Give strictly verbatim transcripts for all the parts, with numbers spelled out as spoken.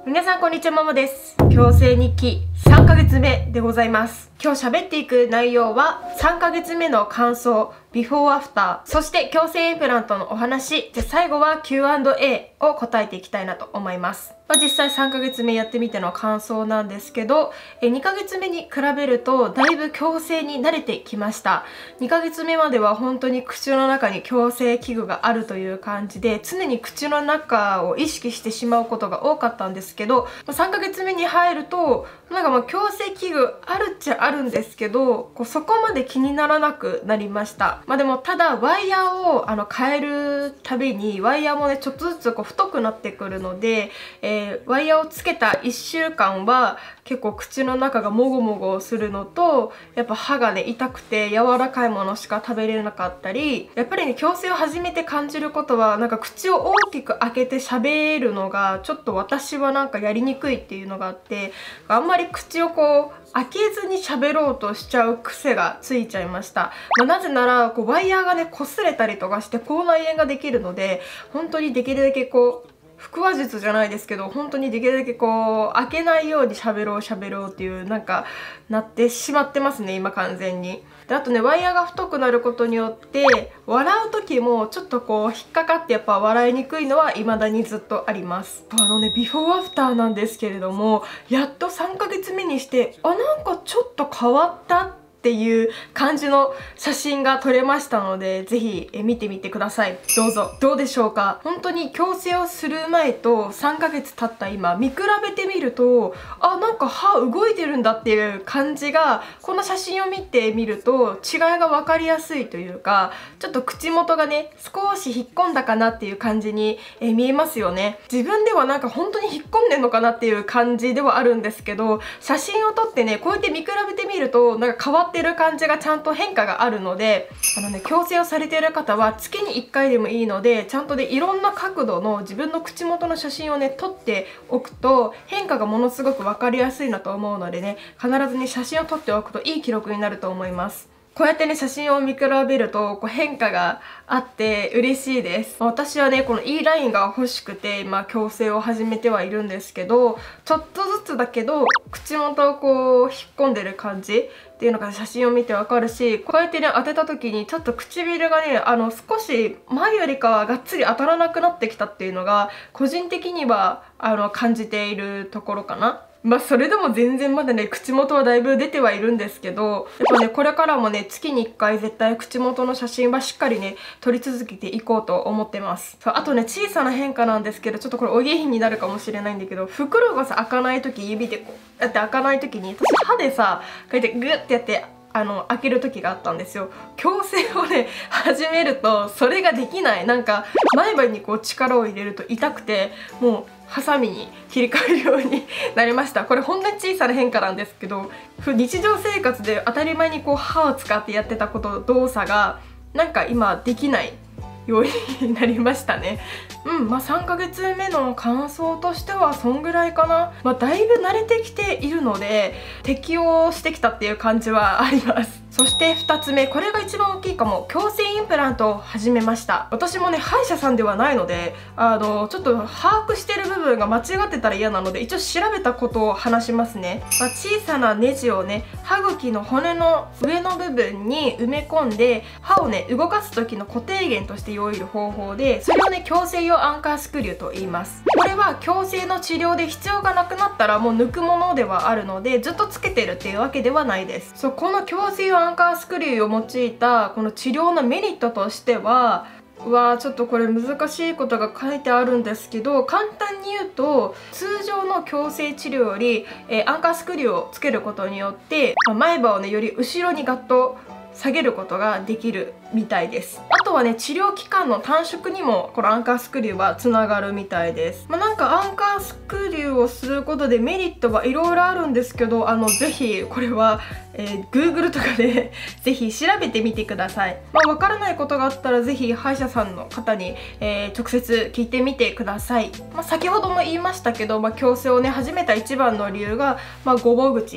皆さんこんにちは、ママです。矯正日記さんかげつめでございます。今日喋っていく内容はさんかげつめの感想、ビフォーアフター、そして矯正インプラントのお話で、最後は キューアンドエー を答えていきたいなと思います。まあ、実際さんかげつめやってみての感想なんですけど、えにかげつめに比べるとだいぶ矯正に慣れてきました。にかげつめまでは本当に口の中に矯正器具があるという感じで、常に口の中を意識してしまうことが多かったんですけど、さんかげつめに入るとなんかまあ矯正器具あるっちゃあるんですけど、こうそこまで気にならなくなりました。まあでもただワイヤーをあの変えるたびにワイヤーもねちょっとずつこう太くなってくるので、えー、ワイヤーをつけたいっしゅうかんは結構口の中がもごもごするのと、やっぱ歯がね痛くて柔らかいものしか食べれなかったり、やっぱりね矯正を始めて感じることは、なんか口を大きく開けて喋るのがちょっと私はなんかやりにくいっていうのがあって、あんまり口をこう開けずに喋ろうとしちゃう癖がついちゃいました。まあ、なぜならこうワイヤーがね擦れたりとかして口内炎ができるので、本当にできるだけこう腹話術じゃないですけど、本当にできるだけこう開けないように喋ろう喋ろうっていうなんかなってしまってますね今完全に。であとね、ワイヤーが太くなることによって笑う時もちょっとこう引っかかってやっぱ笑いにくいのは未だにずっとあります。あのねビフォーアフターなんですけれども、やっとさんかげつめにしてあなんかちょっと変わったっていう感じの写真が撮れましたので、ぜひ見てみてください。どうぞ。どうでしょうか。本当に矯正をする前とさんかげつ経った今見比べてみると、あなんか歯動いてるんだっていう感じが、この写真を見てみると違いが分かりやすいというか、ちょっと口元がね少し引っ込んだかなっていう感じにえ見えますよね。自分ではなんか本当に引っ込んでんのかなっていう感じではあるんですけど、写真を撮ってねこうやって見比べてみるとなんか変わってってる感じがちゃんと変化があるので、あのね矯正をされている方は月にいっかいでもいいので、ちゃんとでいろんな角度の自分の口元の写真をね撮っておくと変化がものすごく分かりやすいなと思うのでね、必ずね写真を撮っておくといい記録になると思います。こうやってね写真を見比べるとこう変化があって嬉しいです。私はねこの E ラインが欲しくて今矯正を始めてはいるんですけど、ちょっとずつだけど口元をこう引っ込んでる感じっていうのが写真を見てわかるし、こうやってね当てた時にちょっと唇がねあの少し前よりかはがっつり当たらなくなってきたっていうのが個人的にはあの感じているところかな。まあそれでも全然まだね口元はだいぶ出てはいるんですけど、やっぱねこれからもね月にいっかい絶対口元の写真はしっかりね撮り続けていこうと思ってます。そうあとね小さな変化なんですけど、ちょっとこれお下品になるかもしれないんだけど、袋がさ開かない時、指でこうやって開かない時に私歯でさこうやってグッてやってあの開ける時があったんですよ。矯正をね始めるとそれができない。なんか前歯にこう力を入れると痛くて、もうハサミに切り替えるようになりました。これほんの小さな変化なんですけど、日常生活で当たり前にこう歯を使ってやってたこと動作がなんか今できないようになりましたね。うん、まあさんかげつめの感想としてはそんぐらいかな。まあだいぶ慣れてきているので適応してきたっていう感じはあります。そしてふたつめ、これが一番大きいかも。矯正インプラントを始めました。私もね歯医者さんではないので、あのちょっと把握してる部分が間違ってたら嫌なので一応調べたことを話しますね。まあ、小さなネジをね歯茎の骨の上の部分に埋め込んで歯をね動かす時の固定源として用意る方法で、それをね矯正用アンカースクリューと言います。これは矯正の治療で必要がなくなったらもう抜くものではあるので、ずっとつけてるっていうわけではないです。そうこの矯正用アンカースクリューを用いたこの治療のメリットとしては、うわーちょっとこれ難しいことが書いてあるんですけど、簡単に言うと通常の矯正治療より、えー、アンカースクリューをつけることによって、まあ、前歯をねより後ろにガッと下げることができるみたいです。あとはね治療期間の短縮にもこのアンカースクリューはつながるみたいです。まあ、なんかアンカースクリューをすることでメリットはいろいろあるんですけど、あのぜひこれは、えー、Google とかでぜひ調べてみてください。まあ、わからないことがあったらぜひ歯医者さんの方に、えー、直接聞いてみてください。まあ、先ほども言いましたけど、まあ、矯正をね始めた一番の理由が、まあ、ごぼう口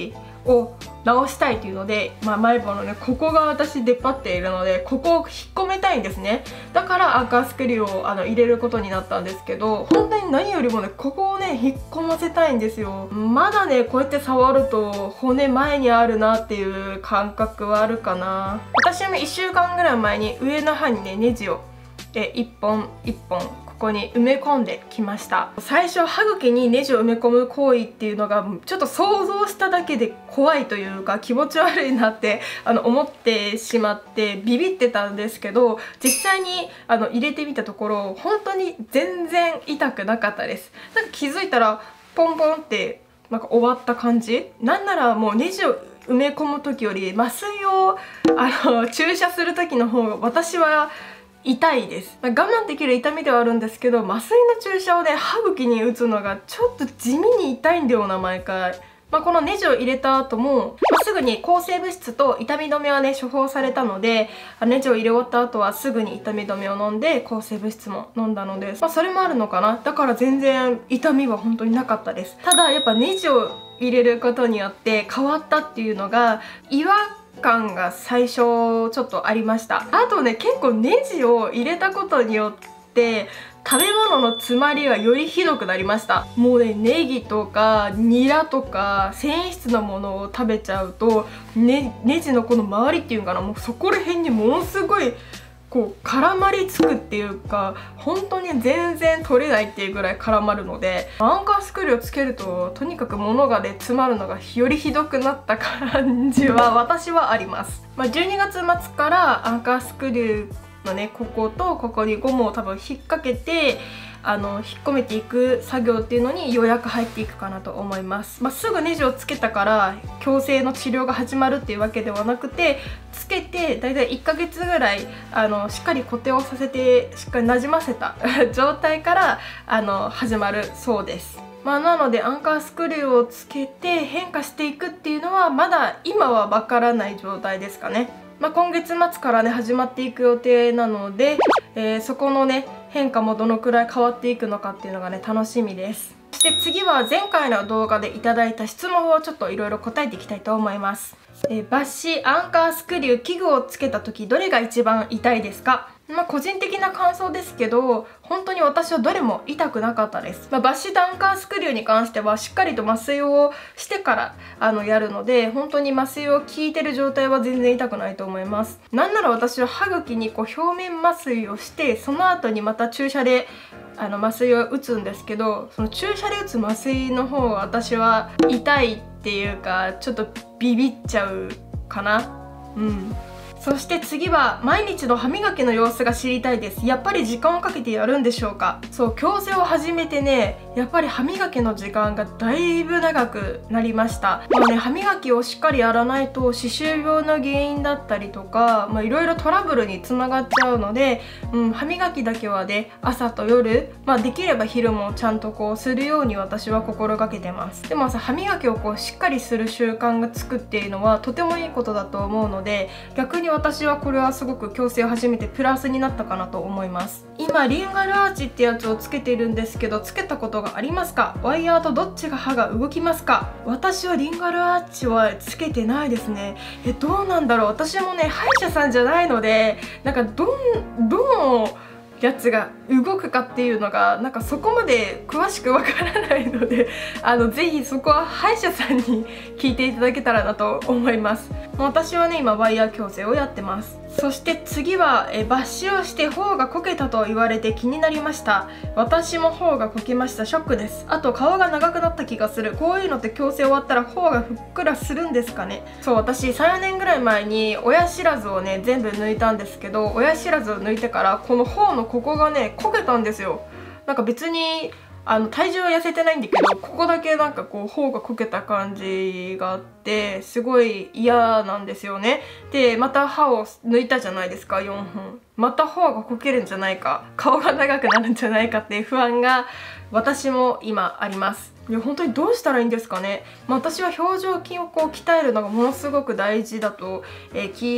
を直したいというので、まあ、前歯のねここが私出っ張っているので、ここを引っ込めたいんですね。だからアンカースクリューをあの入れることになったんですけど、本当に何よりもねここをね引っ込ませたいんですよ。まだねこうやって触ると骨前にあるなっていう感覚はあるかな。私もいっしゅうかんぐらい前に上の歯にねネジをでいっぽんいっぽんここに埋め込んできました。最初歯茎にネジを埋め込む行為っていうのがちょっと想像しただけで怖いというか気持ち悪いなってあの思ってしまってビビってたんですけど、実際にあの入れてみたところ本当に全然痛くなかったです。なんか気づいたらポンポンってなんか終わった感じ。なんならもうネジを埋め込む時より麻酔をあの注射する時の方が私は痛いです。我慢できる痛みではあるんですけど、麻酔の注射をね歯茎に打つのがちょっと地味に痛いんだよな毎回。まあ、このネジを入れた後も、まあ、すぐに抗生物質と痛み止めはね処方されたので、ネジを入れ終わった後はすぐに痛み止めを飲んで抗生物質も飲んだので、まあ、それもあるのかな。だから全然痛みは本当になかったです。ただやっぱネジを入れることによって変わったっていうのが違和感が最初ちょっとありました。あとね結構ネジを入れたことによって食べ物の詰まりがよりひどくなりました。もうねネギとかニラとか繊維質のものを食べちゃうと、ね、ネジのこの周りっていうかな、もうそこら辺にものすごいこう絡まりつくっていうか、本当に全然取れないっていうぐらい絡まるので、アンカースクリューをつけるととにかく物がね詰まるのがよりひどくなった感じは私はあります。まあ、じゅうにがつまつからアンカースクリューのねこことここにゴムを多分引っ掛けてあの引っ込めていく作業っていうのにようやく入っていくかなと思います。まあ、すぐネジをつけたから矯正の治療が始まるっていうわけではなくて、つけてだいたいいっかげつぐらいあのしっかり固定をさせてしっかりなじませた状態からあの始まるそうです。まあ、なのでアンカースクリューをつけて変化していくっていうのはまだ今はわからない状態ですかね。まあ、今月末からね始まっていく予定なので、えー、そこのね変化もどのくらい変わっていくのかっていうのがね楽しみです。そして次は前回の動画でいただいた質問をちょっといろいろ答えていきたいと思います。えー、抜歯アンカースクリュー器具をつけた時どれが一番痛いですか？まあ個人的な感想ですけど、本当に私はどれも痛くなかったです。まあ、抜歯とアンカースクリューに関してはしっかりと麻酔をしてからあのやるので、本当に麻酔を効いてる状態は全然痛くないと思います。なんなら私は歯茎にこう表面麻酔をして、その後にまた注射であの麻酔を打つんですけど、その注射で打つ麻酔の方が私は痛いっていうかちょっとビビっちゃうかな。うん。そして次は毎日の歯磨きの様子が知りたいです。やっぱり時間をかけてやるんでしょうか？そう、矯正を始めてね、やっぱり歯磨きの時間がだいぶ長くなりました。まあね、歯磨きをしっかりやらないと歯周病の原因だったりとか、まあいろいろトラブルにつながっちゃうので、うん、歯磨きだけはね、朝と夜、まあできれば昼もちゃんとこうするように私は心がけてます。でもさ、歯磨きをこうしっかりする習慣がつくっていうのはとてもいいことだと思うので、逆に私はこれはすごく矯正を始めてプラスになったかなと思います。今リンガルアーチってやつをつけているんですけど、つけたことがありますか？ワイヤーとどっちが歯が動きますか？私はリンガルアーチはつけてないですね。えどうなんだろう。私もね歯医者さんじゃないので、なんかどんどのやつが動くかっていうのがなんかそこまで詳しくわからないので、あのぜひそこは歯医者さんに聞いていただけたらなと思います。私はね今ワイヤー矯正をやってます。そして次はえ抜歯をして頬がこけたと言われて気になりました。私も頬がこけました。ショックです。あと顔が長くなった気がする。こういうのって矯正終わったら頬がふっくらするんですかね？そう、私さん、よねんぐらい前に親知らずをね全部抜いたんですけど、親知らずを抜いてからこの頬のここがねこけたんですよ。なんか別にあの体重は痩せてないんだけど、ここだけなんかこう頬がこけた感じがあってすごい嫌なんですよね。でまた歯を抜いたじゃないですか、よんほん。また頬がこけるんじゃないか、顔が長くなるんじゃないかっていう不安が私も今あります。いや本当にどうしたらいいんですかね。まあ、私は表情筋をこう鍛えるのがものすごく大事だと、えー、聞いて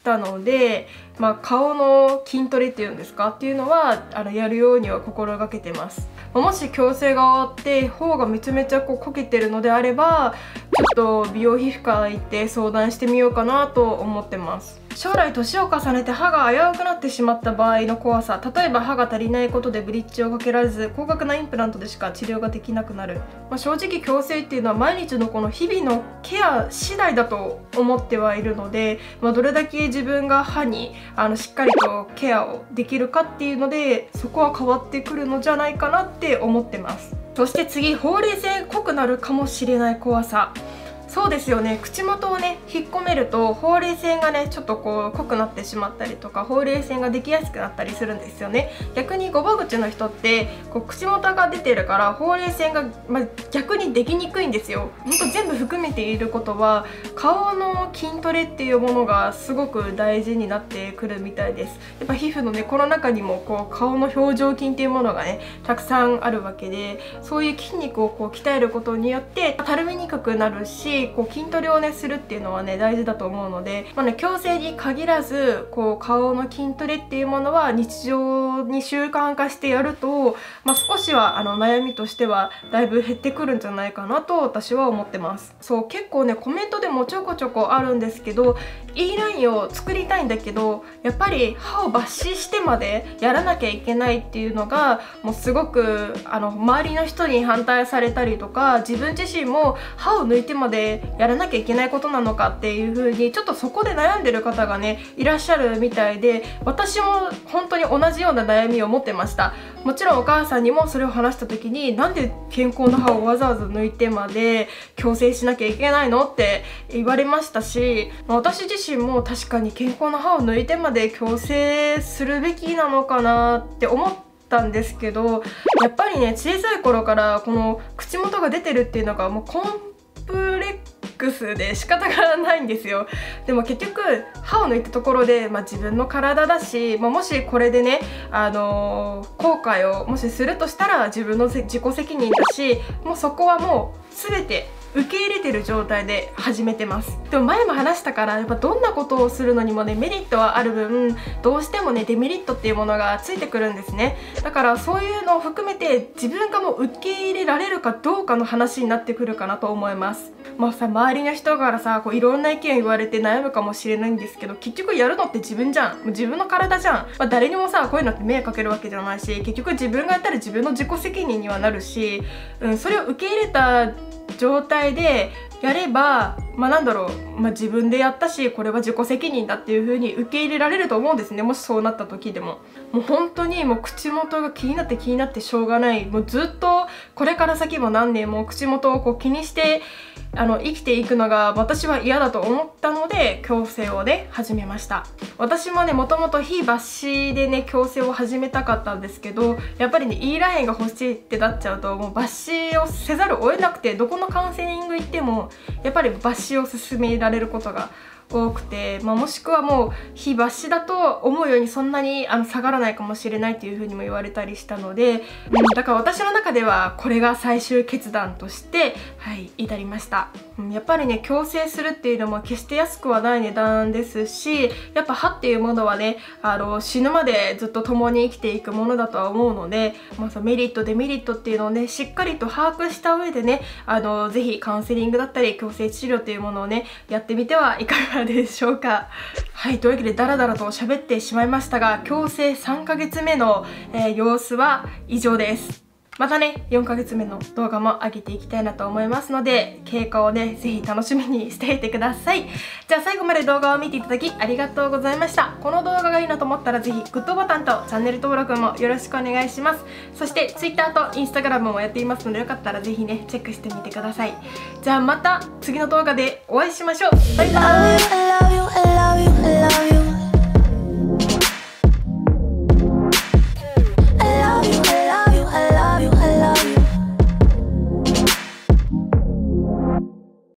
たので、まあ、顔の筋トレっていうんですかっていうのはあのやるようには心がけてます。もし矯正が終わって頬がめちゃめちゃこうこけてるのであれば、ちょっと美容皮膚科行って相談してみようかなと思ってます。将来年を重ねて歯が危うくなってしまった場合の怖さ、例えば歯が足りないことでブリッジをかけられず高額なインプラントでしか治療ができなくなる、まあ、正直矯正っていうのは毎日のこの日々のケア次第だと思ってはいるので、まあ、どれだけ自分が歯にあのしっかりとケアをできるかっていうので、そこは変わってくるのじゃないかなって思ってます。そして次、ほうれい線濃くなるかもしれない怖さ。そうですよね、口元をね引っ込めるとほうれい線がねちょっとこう濃くなってしまったりとか、ほうれい線ができやすくなったりするんですよね。逆にごば口の人ってこう口元が出てるからほうれい線が、まあ、逆にできにくいんですよ。ほんと全部含めていることは顔の筋トレっていうものがすごく大事になってくるみたいです。やっぱ皮膚のねこの中にもこう顔の表情筋っていうものがねたくさんあるわけで、そういう筋肉をこう鍛えることによってたるみにくくなるし、こう筋トレをねするっていうのはね大事だと思うので、まあね、矯正に限らずこう顔の筋トレっていうものは日常に習慣化してやると、まあ、少しはあの悩みとしてはだいぶ減ってくるんじゃないかなと私は思ってます。そう結構ねコメントでもちょこちょこあるんですけど、いいラインを作りたいんだけどやっぱり歯を抜歯してまでやらなきゃいけないっていうのがもうすごくあの周りの人に反対されたりとか、自分自身も歯を抜いてまでやらなきゃいけないことなのかっていう風にちょっとそこで悩んでる方がねいらっしゃるみたいで、私も本当に同じような悩みを持ってました。もちろんお母さんにもそれを話した時に、なんで健康な歯をわざわざ抜いてまで矯正しなきゃいけないのって言われましたし、私自身も確かに健康な歯を抜いてまで矯正するべきなのかなって思ってんですけど、やっぱりね小さい頃からこの口元が出てるっていうのがもうコンプレックスで仕方がないんですよ。でも結局歯を抜いたところで、まあ、自分の体だし、まあ、もしこれでね、あのー、後悔をもしするとしたら自分の自己責任だし、もうそこはもう全て受け入れてる状態で始めてます。でも前も話したから、やっぱどんなことをするのにもねメリットはある分、どうしてもねデメリットっていうものがついてくるんですね。だからそういうのを含めて自分がもう受け入れられるかどうかの話になってくるかなと思います。まあさ、周りの人からさこういろんな意見言われて悩むかもしれないんですけど、結局やるのって自分じゃん。もう自分の体じゃん。まあ、誰にもさこういうのって迷惑かけるわけじゃないし、結局自分がやったら自分の自己責任にはなるし、うん、それを受け入れた状態でやれば、まあなんだろう、まあ、自分でやったしこれは自己責任だっていう風に受け入れられると思うんですね。もしそうなった時でももう本当にもう口元が気になって気になってしょうがない、もうずっとこれから先も何年も口元をこう気にしてあの生きていくのが私は嫌だと思ったので矯正をね始めました。私もねもともと非抜歯でね矯正を始めたかったんですけど、やっぱりねいいラインが欲しいってなっちゃうともう抜歯をせざるを得なくて、どこのカウンセリング行ってもやっぱり抜歯を勧められることが多くて、まあ、もしくはもう非抜歯だと思うようにそんなにあの下がらないかもしれないっていう風にも言われたりしたので、うん、だから私の中ではこれが最終決断として、はい、至りました。うん、やっぱりね矯正するっていうのも決して安くはない値段ですし、やっぱ歯っていうものはねあの死ぬまでずっと共に生きていくものだとは思うので、まあ、そのメリットデメリットっていうのをねしっかりと把握した上でね、あのぜひカウンセリングだったり矯正治療っていうものをねやってみてはいかがでしょうか。はい、というわけでダラダラと喋ってしまいましたが、矯正さんかげつめの、えー、様子は以上です。またねよんかげつめの動画も上げていきたいなと思いますので、経過をねぜひ楽しみにしていてください。じゃあ最後まで動画を見ていただきありがとうございました。この動画がいいなと思ったらぜひグッドボタンとチャンネル登録もよろしくお願いします。そして Twitter と Instagram もやっていますので、よかったらぜひねチェックしてみてください。じゃあまた次の動画でお会いしましょう。バイバーイ。